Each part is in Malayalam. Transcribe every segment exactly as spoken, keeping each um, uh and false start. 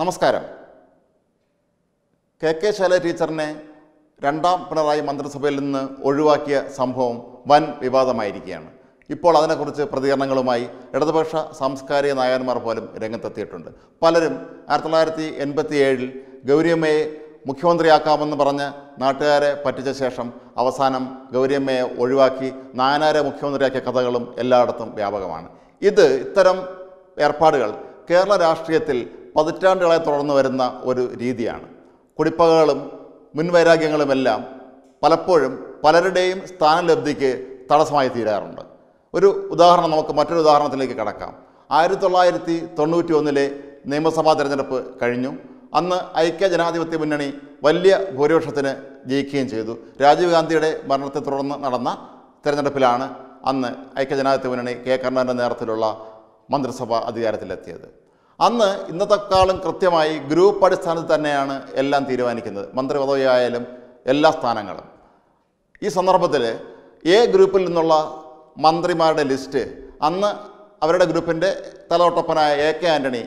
നമസ്കാരം. കെ കെ ശൈലജ ടീച്ചറിനെ രണ്ടാം പിണറായി മന്ത്രിസഭയിൽ നിന്ന് ഒഴിവാക്കിയ സംഭവം വൻ വിവാദമായിരിക്കുകയാണ്. ഇപ്പോൾ അതിനെക്കുറിച്ച് പ്രതികരണങ്ങളുമായി ഇടതുപക്ഷ സാംസ്കാരിക നായകന്മാർ പോലും രംഗത്തെത്തിയിട്ടുണ്ട്. പലരും ആയിരത്തി തൊള്ളായിരത്തി എൺപത്തി ഏഴിൽ ഗൗരിയമ്മയെ മുഖ്യമന്ത്രിയാക്കാമെന്ന് പറഞ്ഞ് നാട്ടുകാരെ പറ്റിച്ച ശേഷം അവസാനം ഗൗരിയമ്മയെ ഒഴിവാക്കി നായനാരെ മുഖ്യമന്ത്രിയാക്കിയ കഥകളും എല്ലായിടത്തും വ്യാപകമാണ്. ഇത് ഇത്തരം ഏർപ്പാടുകൾ കേരള രാഷ്ട്രീയത്തിൽ പതിറ്റാണ്ടുകളെ തുടർന്നു വരുന്ന ഒരു രീതിയാണ്. കുടിപ്പകകളും മുൻവൈരാഗ്യങ്ങളുമെല്ലാം പലപ്പോഴും പലരുടെയും സ്ഥാനലബ്ധിക്ക് തടസ്സമായി തീരാറുണ്ട്. ഒരു ഉദാഹരണം നമുക്ക് മറ്റൊരു ഉദാഹരണത്തിലേക്ക് കടക്കാം. ആയിരത്തി തൊള്ളായിരത്തി തൊണ്ണൂറ്റി ഒന്നിലെ നിയമസഭാ തെരഞ്ഞെടുപ്പ് കഴിഞ്ഞു. അന്ന് ഐക്യ ജനാധിപത്യ മുന്നണി വലിയ ഭൂരിപക്ഷത്തിന് ജയിക്കുകയും ചെയ്തു. രാജീവ് ഗാന്ധിയുടെ മരണത്തെ തുടർന്ന് നടന്ന തെരഞ്ഞെടുപ്പിലാണ് അന്ന് ഐക്യ ജനാധിപത്യ മുന്നണി കെ കരുണാകരൻ്റെ നേതൃത്വത്തിലുള്ള മന്ത്രിസഭ അധികാരത്തിലെത്തിയത്. അന്ന് ഇന്നത്തെക്കാളും കൃത്യമായി ഗ്രൂപ്പ് അടിസ്ഥാനത്തിൽ തന്നെയാണ് എല്ലാം തീരുമാനിക്കുന്നത്, മന്ത്രിപദവിയായാലും എല്ലാ സ്ഥാനങ്ങളും. ഈ സന്ദർഭത്തിൽ എ ഗ്രൂപ്പിൽ നിന്നുള്ള മന്ത്രിമാരുടെ ലിസ്റ്റ് അന്ന് അവരുടെ ഗ്രൂപ്പിൻ്റെ തലതൊട്ടപ്പനായ എ കെ ആൻ്റണി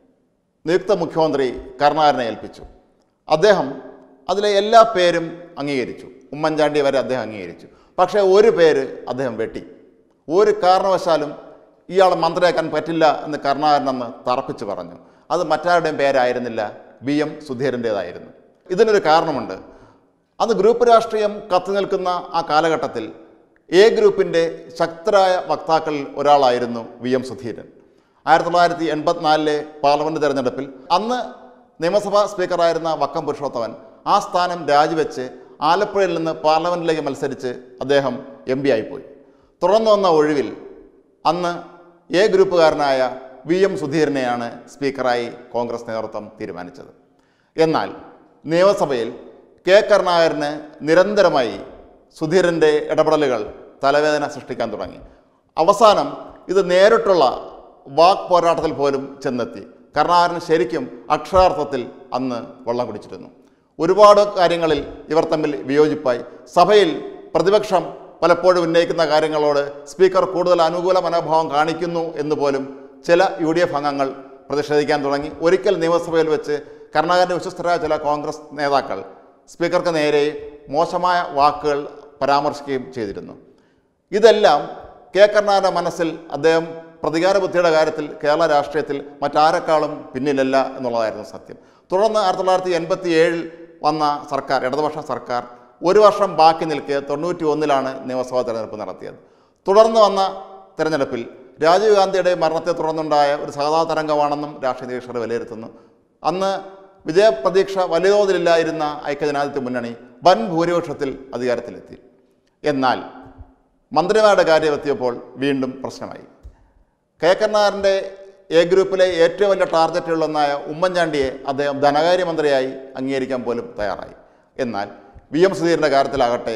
നിയുക്ത മുഖ്യമന്ത്രി കരുണാകരനെ ഏൽപ്പിച്ചു. അദ്ദേഹം അതിലെ എല്ലാ പേരും അംഗീകരിച്ചു. ഉമ്മൻചാണ്ടി വരെ അദ്ദേഹം അംഗീകരിച്ചു. പക്ഷേ ഒരു പേര് അദ്ദേഹം വെട്ടി. ഒരു കാരണവശാലും ഇയാൾ മന്ത്രിയാക്കാൻ പറ്റില്ല എന്ന് കരുണാകരൻ അന്ന് തറപ്പിച്ച് പറഞ്ഞു. അത് മറ്റാരുടെയും പേരായിരുന്നില്ല, വി എം സുധീരൻ്റേതായിരുന്നു. ഇതിനൊരു കാരണമുണ്ട്. അന്ന് ഗ്രൂപ്പ് രാഷ്ട്രീയം കത്തി നിൽക്കുന്ന ആ കാലഘട്ടത്തിൽ എ ഗ്രൂപ്പിൻ്റെ ശക്തരായ വക്താക്കളിൽ ഒരാളായിരുന്നു വി എം സുധീരൻ. ആയിരത്തി തൊള്ളായിരത്തി എൺപത്തിനാലിലെ പാർലമെൻറ്റ് തെരഞ്ഞെടുപ്പിൽ അന്ന് നിയമസഭാ സ്പീക്കറായിരുന്ന വക്കം പുരുഷോത്തമൻ ആ സ്ഥാനം രാജിവെച്ച് ആലപ്പുഴയിൽ നിന്ന് പാർലമെൻറ്റിലേക്ക് മത്സരിച്ച് അദ്ദേഹം എം പി ആയിപ്പോയി. തുടർന്ന് വന്ന ഒഴിവിൽ അന്ന് എ ഗ്രൂപ്പുകാരനായ വി എം സുധീരനെയാണ് സ്പീക്കറായി കോൺഗ്രസ് നേതൃത്വം തീരുമാനിച്ചത്. എന്നാൽ നിയമസഭയിൽ കെ കരുണാകരന് നിരന്തരമായി സുധീരൻ്റെ ഇടപെടലുകൾ തലവേദന സൃഷ്ടിക്കാൻ തുടങ്ങി. അവസാനം ഇത് നേരിട്ടുള്ള വാക് പോരാട്ടത്തിൽ പോലും ചെന്നെത്തി. കരുണാകരൻ ശരിക്കും അക്ഷരാർത്ഥത്തിൽ അന്ന് വെള്ളം കുടിച്ചിരുന്നു. ഒരുപാട് കാര്യങ്ങളിൽ ഇവർ തമ്മിൽ വിയോജിപ്പായി. സഭയിൽ പ്രതിപക്ഷം പലപ്പോഴും ഉന്നയിക്കുന്ന കാര്യങ്ങളോട് സ്പീക്കർ കൂടുതൽ അനുകൂല മനോഭാവം കാണിക്കുന്നു എന്ന് പോലും ചില യു ഡി എഫ് അംഗങ്ങൾ പ്രതിഷേധിക്കാൻ തുടങ്ങി. ഒരിക്കൽ നിയമസഭയിൽ വെച്ച് കരുണാകരൻ്റെ വിശ്വസ്തരായ ചില കോൺഗ്രസ് നേതാക്കൾ സ്പീക്കർക്ക് നേരെ മോശമായ വാക്കുകൾ പരാമർശിക്കുകയും ചെയ്തിരുന്നു. ഇതെല്ലാം കെ കരുണാകരൻ്റെ മനസ്സിൽ അദ്ദേഹം പ്രതികാര ബുദ്ധിയുടെ കാര്യത്തിൽ കേരള രാഷ്ട്രീയത്തിൽ മറ്റാരെക്കാളും പിന്നിലല്ല എന്നുള്ളതായിരുന്നു സത്യം. തുടർന്ന് ആയിരത്തി തൊള്ളായിരത്തി എൺപത്തി ഏഴിൽ വന്ന സർക്കാർ, ഇടതുപക്ഷ സർക്കാർ, ഒരു വർഷം ബാക്കി നിൽക്കെ തൊണ്ണൂറ്റി ഒന്നിലാണ് നിയമസഭാ തെരഞ്ഞെടുപ്പ് നടത്തിയത്. തുടർന്ന് വന്ന തെരഞ്ഞെടുപ്പിൽ രാജീവ് ഗാന്ധിയുടെ മരണത്തെ തുടർന്നുണ്ടായ ഒരു സഹതാ തരംഗമാണെന്നും രാഷ്ട്രീയ നിരീക്ഷകർ വിലയിരുത്തുന്നു. അന്ന് വിജയപ്രതീക്ഷ വലിയ തോതിലില്ലായിരുന്ന ഐക്യജനാധിപത്യ മുന്നണി വൻ ഭൂരിപക്ഷത്തിൽ അധികാരത്തിലെത്തി. എന്നാൽ മന്ത്രിമാരുടെ കാര്യമെത്തിയപ്പോൾ വീണ്ടും പ്രശ്നമായി. കെ കരുണാകരൻ്റെ എ ഗ്രൂപ്പിലെ ഏറ്റവും വലിയ ടാർഗറ്റുകളൊന്നായ ഉമ്മൻചാണ്ടിയെ അദ്ദേഹം ധനകാര്യമന്ത്രിയായി അംഗീകരിക്കാൻ പോലും തയ്യാറായി. എന്നാൽ വി എം സുധീരൻ്റെ കാര്യത്തിലാകട്ടെ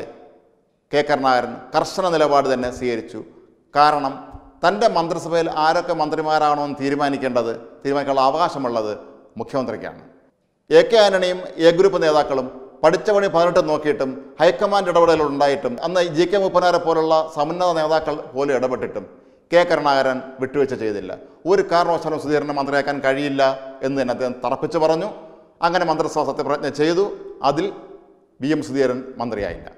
കെ കരുണാകരൻ കർശന നിലപാട് തന്നെ സ്വീകരിച്ചു. കാരണം തൻ്റെ മന്ത്രിസഭയിൽ ആരൊക്കെ മന്ത്രിമാരാണോ എന്ന് തീരുമാനിക്കേണ്ടത്, തീരുമാനിക്കാനുള്ള അവകാശമുള്ളത് മുഖ്യമന്ത്രിക്കാണ്. എ കെ ആൻ്റണിയും എ ഗ്രൂപ്പ് നേതാക്കളും പഠിച്ച പണി പതിനെട്ട് നോക്കിയിട്ടും ഹൈക്കമാൻഡ് ഇടപെടലുകൾ ഉണ്ടായിട്ടും അന്ന് ജി കെ മൂപ്പനാരെ പോലുള്ള സമുന്നത നേതാക്കൾ പോലും ഇടപെട്ടിട്ടും കെ കരുണാകരൻ വിട്ടുവീഴ്ച ചെയ്തില്ല. ഒരു കാരണവശാലും സുധീരനെ മന്ത്രിയാക്കാൻ കഴിയില്ല എന്ന് തന്നെ അദ്ദേഹം തറപ്പിച്ചു പറഞ്ഞു. അങ്ങനെ മന്ത്രിസഭ സത്യപ്രതിജ്ഞ ചെയ്തു. അതിൽ വി എം സുധീരൻ മന്ത്രിയായില്ല.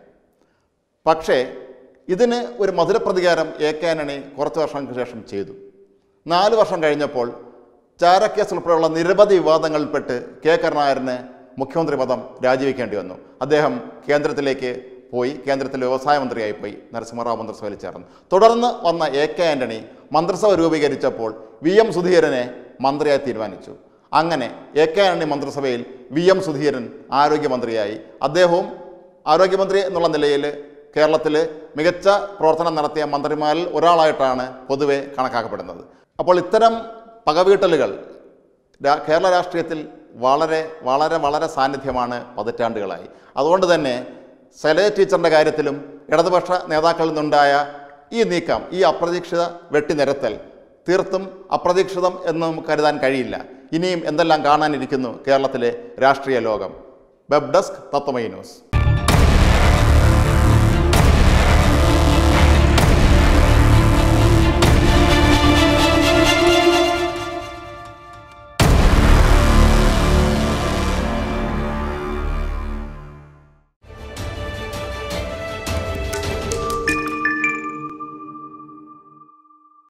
പക്ഷേ ഇതിന് ഒരു മധുരപ്രതികാരം എ കെ ആൻ്റണി കുറച്ച് വർഷങ്ങൾക്ക് ശേഷം ചെയ്തു. നാല് വർഷം കഴിഞ്ഞപ്പോൾ ചാരക്കേസ് ഉൾപ്പെടെയുള്ള നിരവധി വിവാദങ്ങളിൽപ്പെട്ട് കെ കരുണാകരന് മുഖ്യമന്ത്രി പദം രാജിവെക്കേണ്ടി വന്നു. അദ്ദേഹം കേന്ദ്രത്തിലേക്ക് പോയി, കേന്ദ്രത്തിലെ വ്യവസായ മന്ത്രിയായി പോയി, നരസിംഹറാവു മന്ത്രിസഭയിൽ ചേർന്നു. തുടർന്ന് വന്ന എ കെ ആൻ്റണി മന്ത്രിസഭ രൂപീകരിച്ചപ്പോൾ വി എം സുധീരനെ മന്ത്രിയായി തീരുമാനിച്ചു. അങ്ങനെ എ കെ ആൻ്റണി മന്ത്രിസഭയിൽ വി എം സുധീരൻ ആരോഗ്യമന്ത്രിയായി. അദ്ദേഹവും ആരോഗ്യമന്ത്രി എന്നുള്ള നിലയിൽ കേരളത്തിൽ മികച്ച പ്രവർത്തനം നടത്തിയ മന്ത്രിമാരിൽ ഒരാളായിട്ടാണ് പൊതുവെ കണക്കാക്കപ്പെടുന്നത്. അപ്പോൾ ഇത്തരം പകവീട്ടലുകൾ കേരള രാഷ്ട്രീയത്തിൽ വളരെ വളരെ വളരെ സാന്നിധ്യമാണ് പതിറ്റാണ്ടുകളായി. അതുകൊണ്ട് തന്നെ ശൈലജ ടീച്ചറിൻ്റെ കാര്യത്തിലും ഇടതുപക്ഷ നേതാക്കളിൽ നിന്നുണ്ടായ ഈ നീക്കം, ഈ അപ്രതീക്ഷിത വെട്ടിനിരത്തൽ തീർത്തും അപ്രതീക്ഷിതം എന്ന് നമുക്ക് കരുതാൻ കഴിയില്ല. ഇനിയും എന്തെല്ലാം കാണാനിരിക്കുന്നു കേരളത്തിലെ രാഷ്ട്രീയ ലോകം. Web desk Tatwamayi news.